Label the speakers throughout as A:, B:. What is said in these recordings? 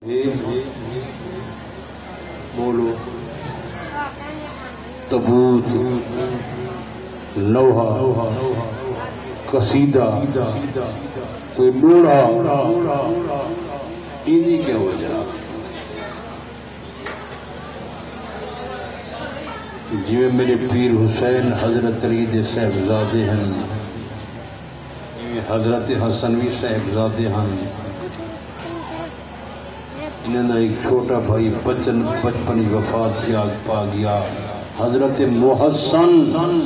A: بولو تبوت لوحہ قصیدہ کوئی ڈوڑا انہی کیا وجہ جی میرے پیر حسین حضرت علی دے صاحبزادے ہیں حضرت حسن بھی صاحبزادے ہیں انہوں نے ایک چھوٹا بھائی بچپن وفات پا گیا حضرت محسن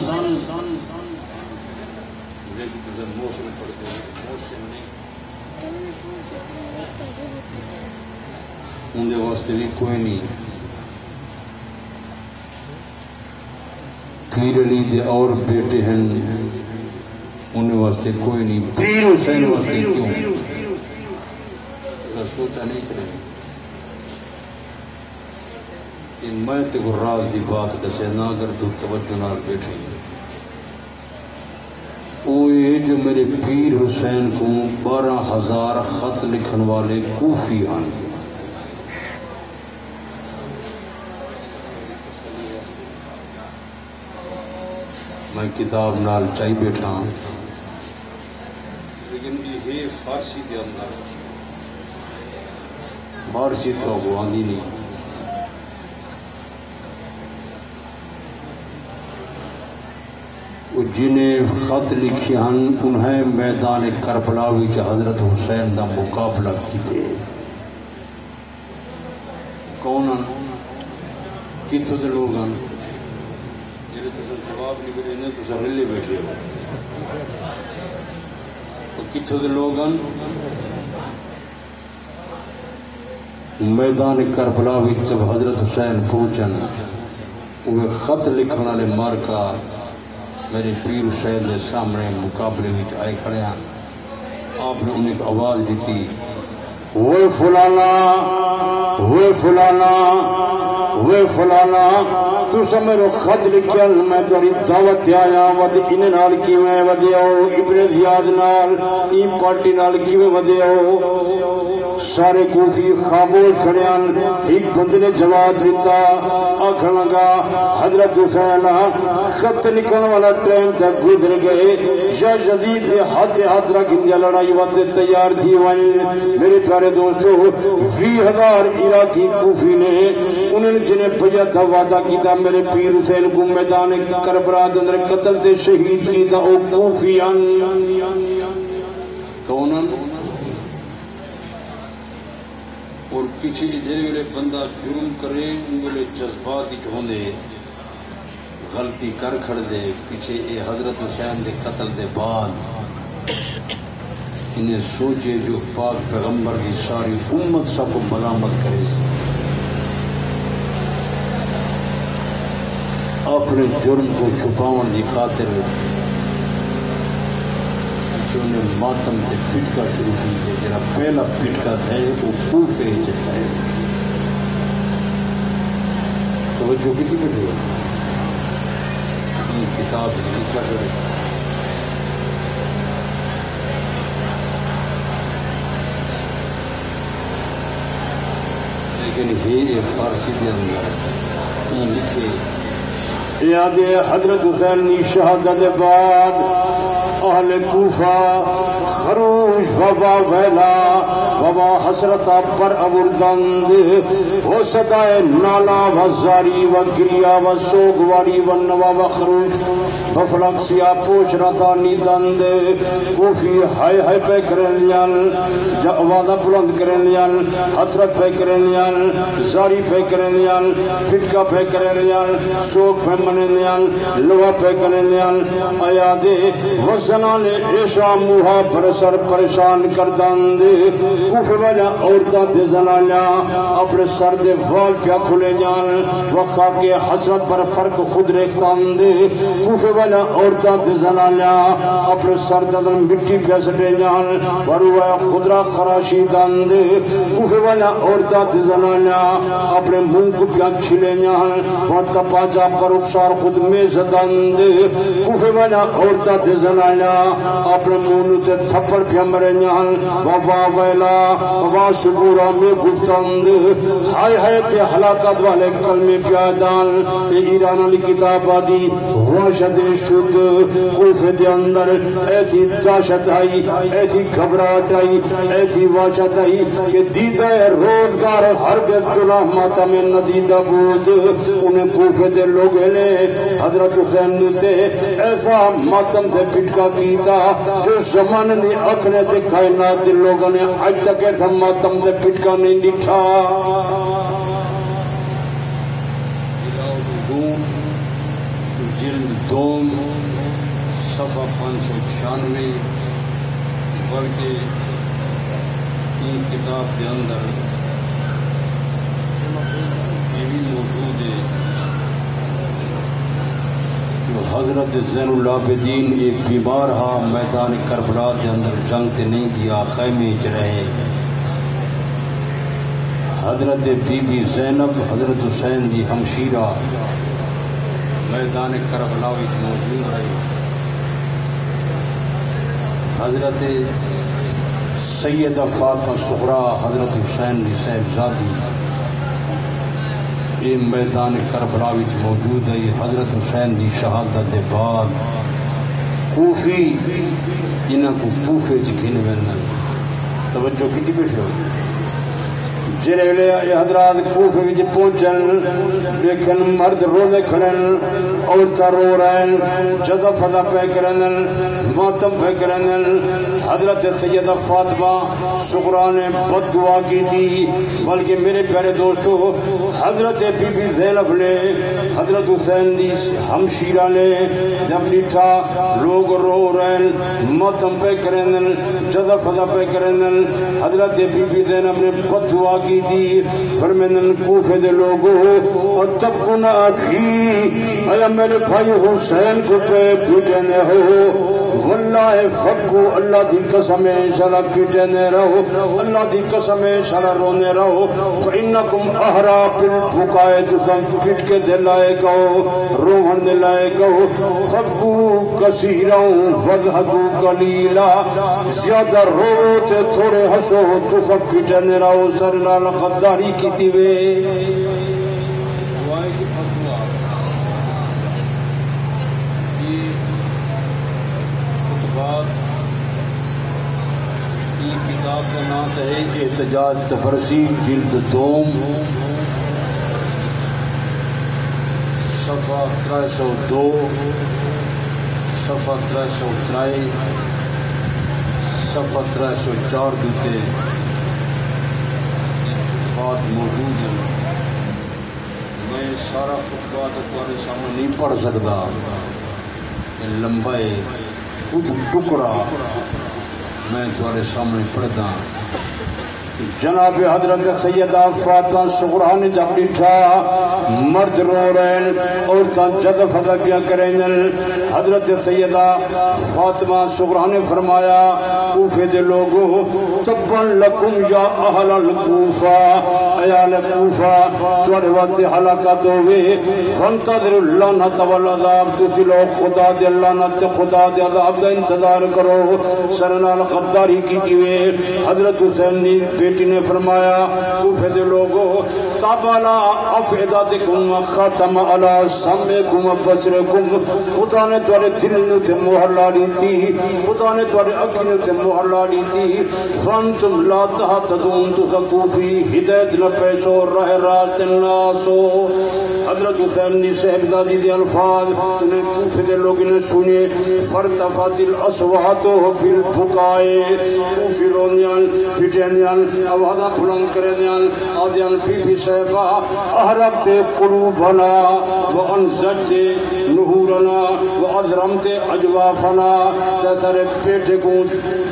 A: انہیں واسطے بھی کوئی نہیں پیر علی دے اور بیٹے ہیں انہیں واسطے کوئی نہیں پیر حسین واسطے کیوں سوچا نہیں کرے میں تے کو راز دی بات کسے نہ کر تو توجہ نال بیٹھے اوے جو میرے پیر حسین کو 12,000 خط لکھن والے کوفی ہیں میں کتاب نال چاہی بیٹھا ہوں لیکن یہ فارسی دے اندر فارسی تو آگوانی نہیں جنہیں خط لکھی ہیں انہیں میدان کربلا وچ حضرت حسین دا مقابلہ کی تھے کون ہیں کتھوں دے لوگ ہیں جنہیں تو جواب نکلے انہیں تو رلے بیٹھے ہو کتھوں دے لوگ ہیں میدان کربلا وچ جب حضرت حسین پہنچن وہ خط لکھن والے مارکا میرے پیر حسین کے سامنے مقابلے میں آئے کھڑے ہیں آپ نے انہیں آواز دی تھی وہ فلانا وہ فلانا وہ فلانا تو سمیرو خط لکھیا میں تاری دعوت آیا ود ان نال کیویں ودیو ابن زیاد نال ای پارٹی نال کیویں ودیو سارے کوفی خاموش کھڑے ہیں ایک بندے نے جواب دیتا آکھن لگا حضرت حسین خط لکھن والا ٹائم تک گزر گئے یا یزید دے ہاتھ رکھ انجا لڑائی واتے تیار تھی ون میرے پیارے دوستو 20,000 عراقی کوفی نے انہوں نے جنہیں بیعت کا وعدہ کیتا میرے پیر حسین کو میدان کربلا دے اندر قتل تے شہید کیتا او کوفیان کونن اور پیچھے جنہیں بندہ جرم کرے انگلے جذباتی چوندے غلطی کر کھڑ دے پیچھے اے حضرت حسین دے قتل دے بعد انہیں سوچے جو پاک پیغمبر کی ساری امت سب کو ملامت کرے سی اپنے جرم کو چھپاون دی خاطر جو نے ماتم تے پٹکا شروع کی تھے جرا پہلا پٹکا تھا وہ کوفے جتا ہے توجہ کتی بیٹھے ہو یہ کتاب لکھا کرے لیکن یہ فارسی دے اندر یہ لکھے یاد حضرت حسین کی شہادت بعد اہل کوفہ خروش وبا ویلا وبا حسرتا پر ابردند و صدای نالا و زاری و گریا و سوگواری و نوا و خروش بفلق سیا پوش رتا نیدند کوفی ہائے ہائے پہ کرن لیال جعوالہ بلند کرن لیال حسرت پہ کرن لیال زاری پہ کرن لیال پھٹکا پہ کرن لیال سوگ پہ منن لیال لوا پہ کرن لیال آیادے وزنان ایشا موہا پر سر پریشان کردند کوفے والا عورتاں دے زنانا اپنے سر دے وال پیا کھلے جان وقا کے حسرت پر فرق خود ریختند کوفے والا عورتاں دے زنانا اپنے سر دے مٹی پیا سٹے جان وروہ خدرہ خراشی دند کوفے والا عورتاں دے زنانا اپنے منہ کو پیا چھلے جان وہاں تپا جا پر اکسار خود میں زدند کوفے والا عورتاں دے زنانا ویلا اپنے منہ تے تھپڑ پیا مرے جان ووا ویلا ووا شکورا میں گفتند ہائے ہائے تے ہلاکت والے کلمے پیا دان ایران علی کتاب آدی وحشت شد کوفے دے اندر ایسی دہشت آئی ایسی گھبراہٹ آئی ایسی وحشت آئی کہ دیدہ روزگار ہرگز چلا ماتم ندیدہ بود انہیں کوفے دے لوگ لے حضرت حسین نے ایسا ماتم دے پٹکا کیتا جو زمان نے اکھنے دے کائنات دے لوگوں نے آج تک ایسا ماتم دے پٹکا نہیں ڈٹھا جلد دوم صفحہ 596 بلکہ این کتاب کے اندر یہ بھی موجود ہے جو حضرت زین العابدین ایک بیمار ہا میدان کربلا کے اندر جنگ تے نہیں کیا خیمے چ رہے حضرت بی بی زینب حضرت حسین دی ہمشیرہ میدان کربلا وچ موجود رہی حضرت سیدہ فاطمہ صغرا حضرت حسین دی صاحبزادی یہ میدان کربلا وچ موجود ہے حضرت حسین دی شہادت دے بعد کوفی انہاں کو کوفے چ گھن ویندن توجہ کیتی بیٹھے ہو جڑے لے حضرات کوفے وچ پہنچن دیکھن مرد روندے کھڑن عورتاں رو رہن جذب فضا پہ کرن ماتم پہ کرن حضرت سیدہ فاطمہ صغرا نے بد دعا کی تھی بلکہ میرے پیارے دوستو حضرت بی بی زینب نے حضرت حسین دی ہمشیرہ نے جب ڈٹھا لوگ رو رہن ماتم پہ کرن جذب فضا پہ کرن حضرت بی بی زینب نے بد دعا کی تھی فرمائن کوفے دے لوگوں اور تب کو نہ آکھی اے میرے بھائی حسین کو پہ پیٹنے ہو واللہ فکو اللہ دی قسمیں شرع پیٹنے رہو اللہ دی قسمیں شرع رونے رہو فإنکم احرا بالبکائے تسم پھٹ کے دلائے کہو روحن دلائے کہو فکو کثیروں وضحکو قلیلا زیادہ روتے تھوڑے ہسو تسم پیٹنے رہو سرنال غداری کی تیوے کتاب کا نام ہے احتجاج تبرسی جلد دوم صفحہ 302 صفحہ 303 صفحہ 304 دوتے بات موجود ہے میں سارا خطبہ تمہارے سامنے نہیں پڑھ سکتا لمبا ہے کچھ ٹکڑا میں تمہارے سامنے پڑھتا جناب حضرت سیدہ فاطمہ صغرا نے جب ڈٹھا مرد رو رہن عورتاں جد فضا کیا کریں حضرت سیدہ فاطمہ صغرا نے فرمایا کوفے دے لوگو تبن لکم یا اہل الکوفہ ایال کوفہ توڑے وقت حلاکت ہوئے فانتظر اللعنت والعذاب تسلو خدا دے اللعنت خدا دے عذاب دا انتظار کرو سرنال غداری کی دیوے حضرت حسین نے بیٹی نے فرمایا کوفے دے لوگو تابالا افعداتکم خاتم علا سمکم بصرکم خدا نے توڑے دلنو تے مہر لالی تھی خدا نے توڑے اکینو تے مہر لالی تھی فانتم لا تحتدون تسکو فی ہدایت نہ پیسو رہ رات الناسو حضرت حسین دی صحبزادی دی الفاظ انہیں کوفے دے لوگ نے سنے فرتفات الاصواتو بالبکائے کوفی رونیان پیٹینیان آوازہ بلند کرنیان آدیان بی بی صحبہ احرقت قلوبنا وانزجت نہورنا وعظرمت اجوافنا تیسر پیٹے کو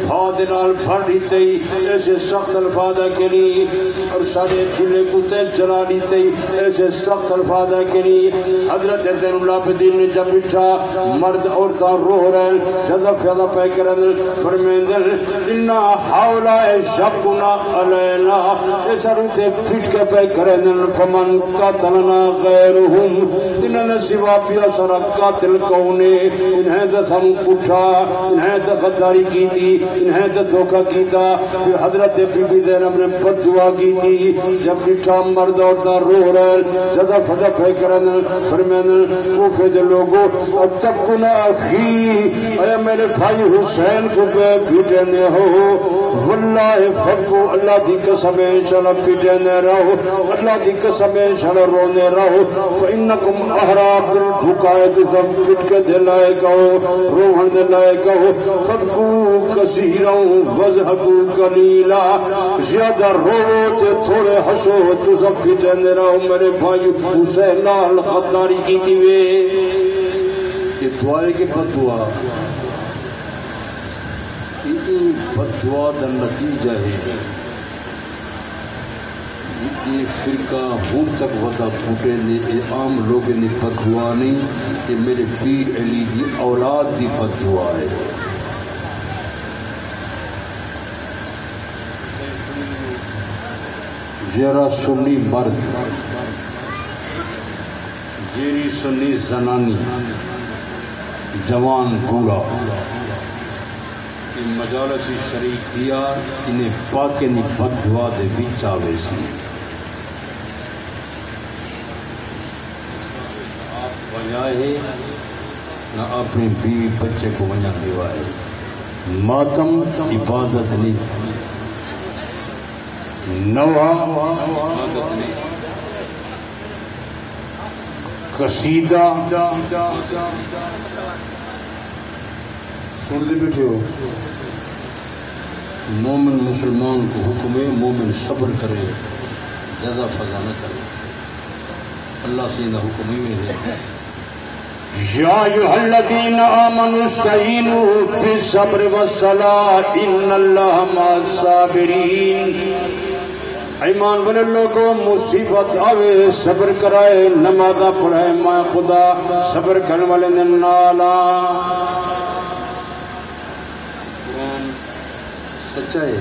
A: بھاد نال بھر دیتے ایسے سخت الفاظہ کے لیے اور سارے چلے کتے جلا دیتے ایسے سخت الفاظہ کے لیے حضرت زین العابدین نے جب بٹھا مرد عورتاں روح رہن جذا فیضا پہ کرن فرمیندن انا حولا شبنا علینا ایسا روتے پھٹ کے پہ کرن فمن قاتلنا غیرہم انہوں نے سوا پیا سارا قاتل کونے انہیں دسم اٹھا انہیں تو غداری کی تھی انہیں تو دھوکہ کی تھا پھر حضرت بی بی زینب نے بد دعا کی تھی جب بٹھا مرد عورتاں رو رہے جدا فدا پہ کرن فرمین کوفے دے لوگو اتبکنا اخی اے میرے بھائی حسین کو پہ پیٹنے ہو واللہ فبکو اللہ دی قسمیں انشاءاللہ پیٹنے رہو اللہ دی قسمیں انشاءاللہ رونے رہو فإنکم احراب دل بھکائے تو سب پٹ کے دلائے کہو روحن دلائے کہو فبکو کثیروں وضحکو قلیلا زیادہ روتے تھوڑے حسو تو سب پیٹنے رہو میرے بھائی حسین نال خداری کی تھی وے یہ دعائے کے بد دعا بد دعا دا نتیجہ ہے یہ فرقہ ہوں تک ودا پھوٹے نے یہ عام لوگ نے بد دعا نہیں یہ میرے پیر علی دی اولاد دی بد دعا ہے جیرا سنی مرد جیری سنی زنانی جوان بوڑھا ان مجالسی شریک تھیا انہیں پاکے نی بد دعا دے وچ آوے سی آپ وجائے نہ اپنے بیوی بچے کو وجہ دیوائے ماتم عبادت نہیں نوحہ عبادت نہیں قصیدہ سن دے بیٹھے ہو مومن مسلمان کو حکم ہے مومن صبر کرے جزا فضا نہ کرے اللہ سے نہ حکم ہی میں ہے یا ایھا الذین آمنوا استعینوا بالصبر والصلاۃ ان اللہ مع الصابرین ایمان والے لوگوں مصیبت آوے صبر کرائے نمازہ پڑھائے ماں خدا صبر کرنے والے نے نالا قرآن سچا ہے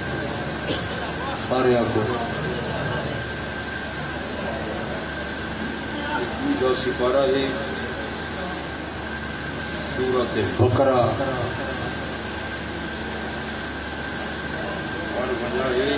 A: سارے آکو جو سپارہ ہے سورۃ بقرہ اور وجہ ہے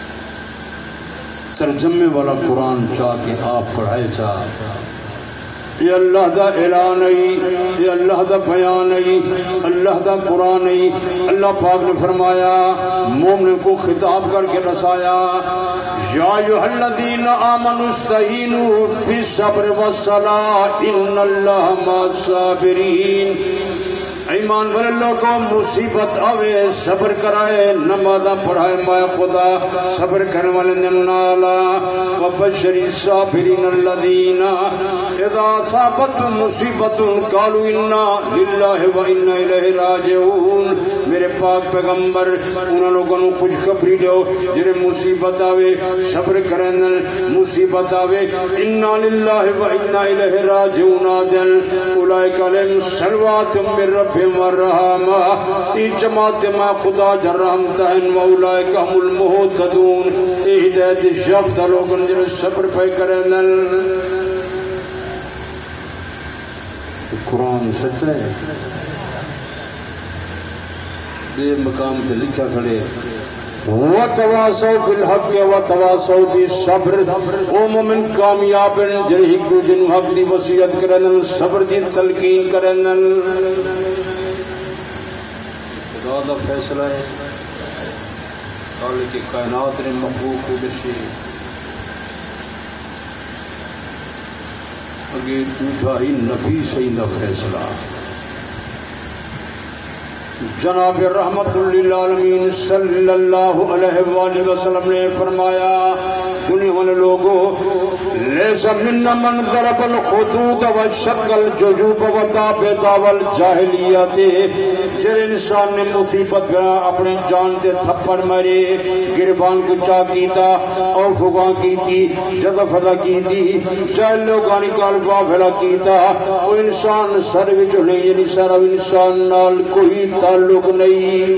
A: ترجمے والا قرآن چاہ کے آپ پڑھائے چاہ یہ اللہ دا اعلان نہیں یہ اللہ دا بیان نہیں اللہ دا قرآن نہیں اللہ پاک نے فرمایا مومن کو خطاب کر کے رسایا یا ایھا الذین آمنوا استعینوا بالصبر والصلاۃ ان اللہ مع الصابرین ایمان والے لوگوں مصیبت آوے صبر کرائے نمازہ پڑھائے ماں خدا صبر کرنے والے نمنالا وبشر الصابرین الذین اذا اصابت مصیبت قالوا انا للہ و انا الیہ راجعون میرے پاک پیغمبر انہوں لوگوں نے کچھ خبری دو جنہیں مصیبت آوے صبر کرنے مصیبت آوے انا للہ و انا الیہ راجعون آدل اولئک علیہم صلوات من رب ورحمہ ای جماعت ما خدا جرحمتا ہیں واولائک ہم المہتدون ای ہدایت شفت لوگن جنہیں صبر پہ کرنل قرآن سچا ہے بے مقام پہ لکھا کھڑے وَتَوَاسَوْا بِالْحَقِّ وَتَوَاسَوْا بِالصَّبْرِ او مومن کامیاب جنہیں ایک دو جن حق دی وصیت کرنل صبر دی تلقین کرنل خدا دا فیصلہ ہے خالق کائنات نے مخلوق کو بشی اگر اٹھا ہی نبی سے دا فیصلہ جناب رحمت للعالمین صلی اللہ علیہ وآلہ وسلم نے فرمایا دنیا والے لوگوں لے ولیس منا من ضرب الخدود وشق الججوب وتابت والجاہلیت جر انسان نے مصیبت بنا اپنے جان تے تھپڑ مارے گربان کو چاہ کیتا اور فگاں کیتی جدہ فضا کیتی چاہ لوگانی کالفا بھلا کیتا وہ انسان سر وچ نہیں یعنی سر انسان نال کوئی تعلق نہیں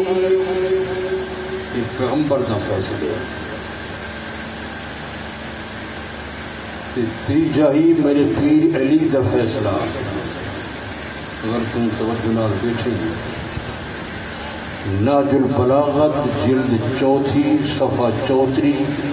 A: پیغمبر دا فیصلے تیجا ہی میرے پیر علی دا فیصلہ اگر تم توجہ نال بیٹھے ناج البلاغت جلد 4 صفحہ 34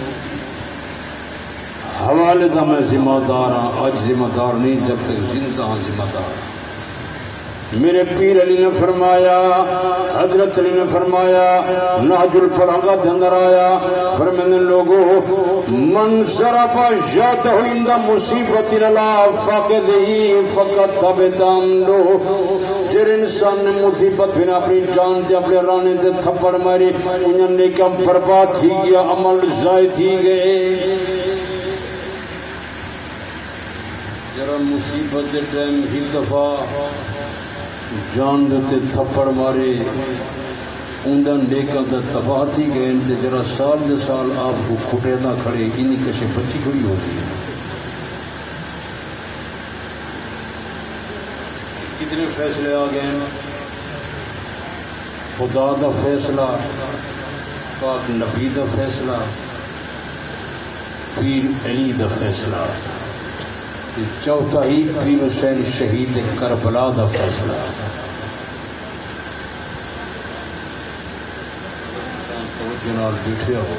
A: حوالے دا میں ذمہ دار ہاں آج ذمہ دار نہیں جب تک زندہ ہاں ذمہ دار میرے پیر علی نے فرمایا حضرت علی نے فرمایا ناج البلاغت اندر آیا فرمانے لوگوں من ضرب یدہ عند مصیبت اللہ فقدہی فقد تبتم لو جر انسان نے مصیبت بنا اپنی جان تے اپنے رانے تے تھپڑ ماری انہوں نے کم برباد تھی گیا عمل ضائع تھی گئے جرا مصیبت ٹائم ہی دفعہ جان دیتے تھپڑ مارے اندن نیکا دا تباہ تھی گئے انتے جرا سال دے سال آپ کو کھٹے نہ کھڑے انہی کشے بچی کھڑی ہو سی کتنے فیصلے آگئے ہیں خدا دا فیصلہ پاک نبی دا فیصلہ پیر علی دا فیصلہ چوتھا ہی پیر حسین شہید کربلا دا فیصلہ جنال بیٹھے ہو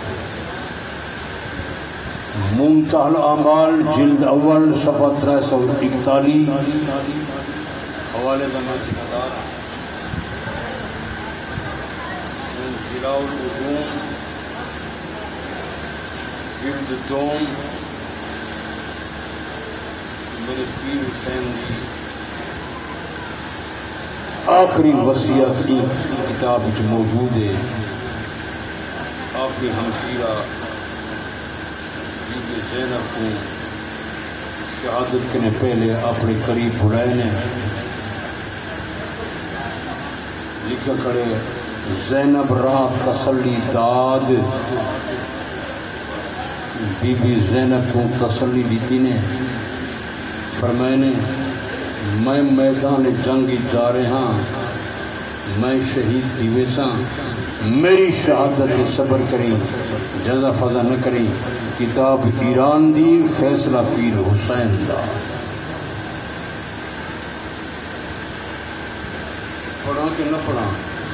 A: منتہی الاعمال جلد اول صفحہ 341 حوالے زمان جنادار ضلع العلوم جلد 2 میرے پیر حسین دی آخری وصیت کی کتاب وچ موجود ہے آپ کی ہمشیرہ بی بی زینب کو شہادت کے پہلے اپنے قریب بلائے نے لکھا کھڑے زینب را تسلی داد بی بی زینب کو تسلی دیتی نے فرمائے نے میں میدان جنگی جا رہا میں شہید تھی ویسا میری شہادت صبر کریں جزا فضا نہ کریں کتاب ایران دی فیصلہ پیر حسین دا پڑھا کہ نہ پڑھا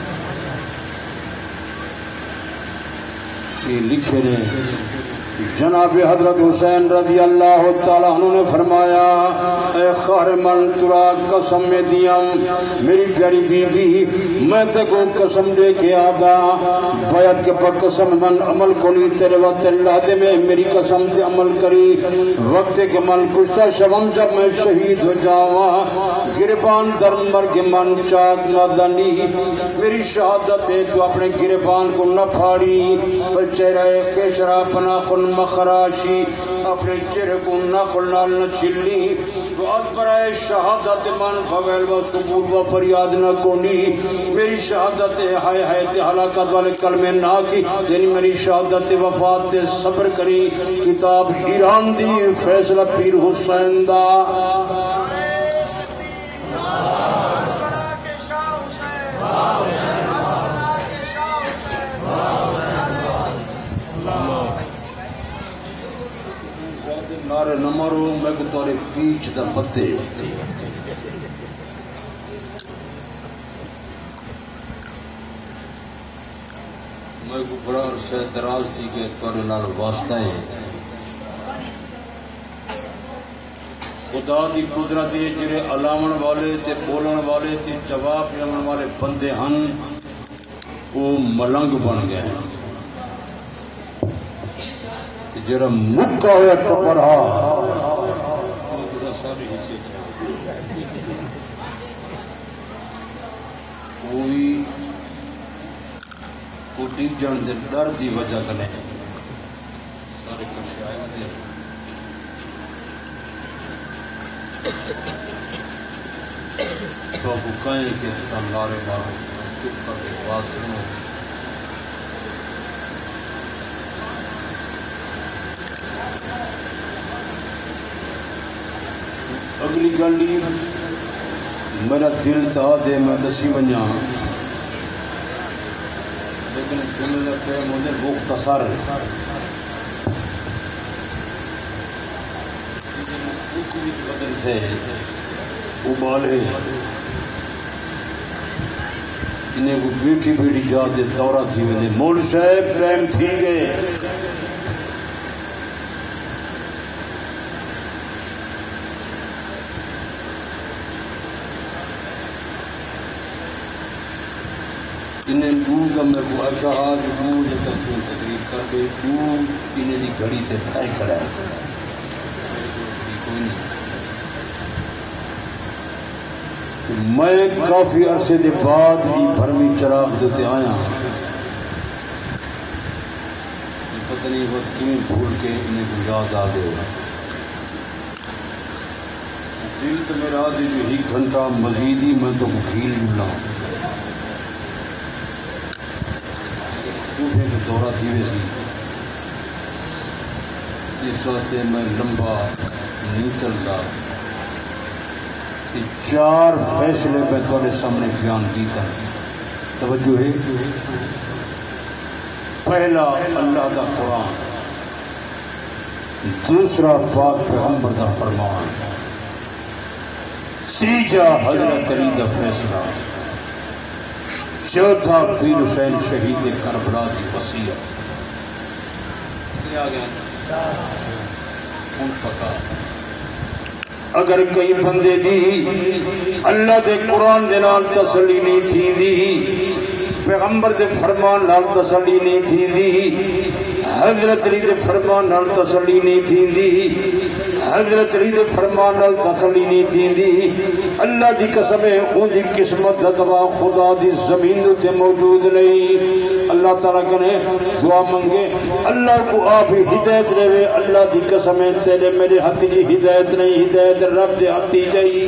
A: یہ لکھے نے جناب حضرت حسین رضی اللہ تعالیٰ عنہ نے فرمایا اے خار من ترا قسم میں دیم میری پیاری بی بی میں تے کو قسم دے کے آگا بیعت کے پر قسم من عمل کنی تیرے وقت اللہ دے میں میری قسم تے عمل کری وقت کے من کشتا شوم جب میں شہید ہو جاواں گربان در مرگ من چاک مدنی میری شہادت ہے تو اپنے گربان کو نہ پھاڑی چہرہ کشرا پنا خن مخراشی اپنے چہرے کو نقل نال نہ چھلی بہت برائے شہادت من فویل و ثبوت و فریاد نہ کونی میری شہادت ہائے ہائے تے ہلاکت والے کلمے نہ کی یعنی میری شہادت وفات تے صبر کری کتاب ایران دی فیصلہ پیر حسین دا نارے نمارو میں کو تورے پیچھ دا پتے میں کو بڑا عرصہ دراز تھی کہ تورے نال واسطہ ہے خدا دی قدرت جرے علامن والے تے بولن والے تے جواب دیون والے بندے ہن وہ ملنگ بن گئے ہیں جرا مکہ ہویا ٹپڑا کوئی کوٹی جان دے ڈر دی وجہ کنے تو آپ کو کہیں کہ لارے مارو چپ کر کے بات سنو. اگلی گلی میرا دل تھا دے میں دسی ونجا لیکن جملے پہ مجھے مختصر بدن سے ابالے انہیں کو بیٹھی بیٹھی جاتے دورہ تھی ویدے مول صاحب ٹائم تھی گئے. انہیں دور کا میں کو آکھا آج دور جب تک تو تقریب کر کے دور انہیں دی گھڑی تے تھائے کھڑا ہے کوئی نہیں. میں کافی عرصے دے بعد بھی بھرمی چراغ دیتے آیا پتہ نہیں وقت کیوں بھول کے انہیں کو یاد آ گئے. دل تو میرا دے جو ہی گھنٹہ مزید ہی میں تو گھیل جلاؤں کوفے میں دورہ تھی ویسی اس واسطے میں لمبا نہیں چلتا. یہ 4 فیصلے میں تمہارے سامنے بیان کیتا ہے. توجہ ہے. پہلا اللہ دا قرآن، دوسرا پاک پیغمبر دا فرمان، تیجا حضرت علی دا فیصلہ، چوتھا پیر حسین شہید کربلا دی وصیت. اگر کئی بندے دی اللہ دے قرآن دے نال تسلی نہیں تھی دی، پیغمبر دے فرمان نال تسلی نہیں تھی دی، حضرت علی دے فرمان نال تسلی نہیں تھی دی، حضرت علی دے فرمان نال تسلی نہیں تھی دی، اللہ دی قسم ہے ان دی قسمت دعا خدا دی زمین تے موجود نہیں. اللہ تعالیٰ کنے دعا منگے اللہ کو آپ ہی ہدایت رہے. اللہ دی قسم ہے تیرے میرے ہاتھ جی ہدایت نہیں، ہدایت رب دے ہاتھی جائی.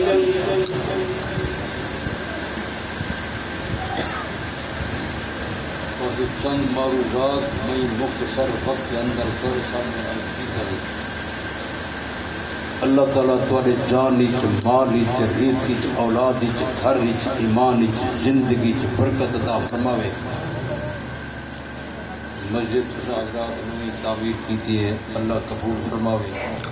A: چند معروضات میں مختصر وقت کے اندر کر سامنے عرض کی کریں. اللہ تعالیٰ تمہارے جان وچ، مال وچ، رزق وچ، اولاد وچ، گھر وچ، ایمان وچ، زندگی وچ برکت عطا فرماوے. مسجد تساں حضرات نے تعمیر کی ہے، اللہ قبول فرماوے.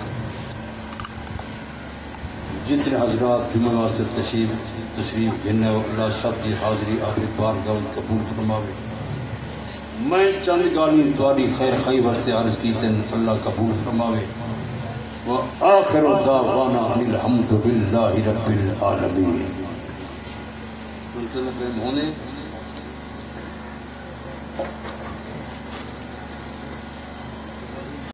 A: جتنے حضرات جمعہ واسطے تشریف گھنے اللہ سب کی حاضری آپ بارگاہ قبول فرماوے. میں چند گالی دواری خیر خی واسطے عرض کی تن اللہ قبول فرماوے. وآخر دعوانا ان الحمد للہ رب العالمین. سنتے ہونے